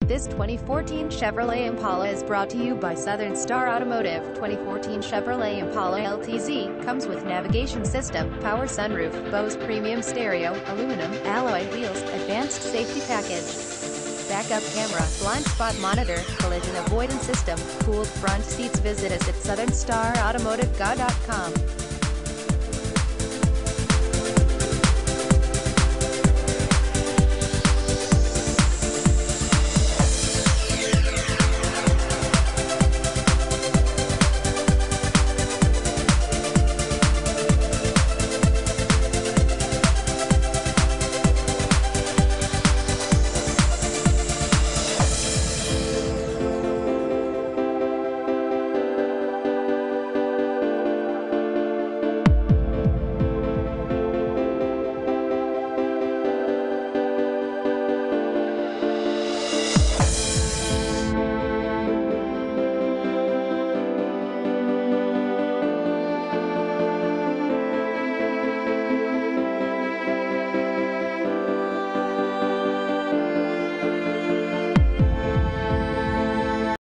This 2014 Chevrolet Impala is brought to you by Southern Star Automotive. 2014 Chevrolet Impala LTZ comes with navigation system, power sunroof, Bose premium stereo, aluminum alloy wheels, advanced safety package, backup camera, blind spot monitor, collision avoidance system, cooled front seats. Visit us at southernstarautomotive.com.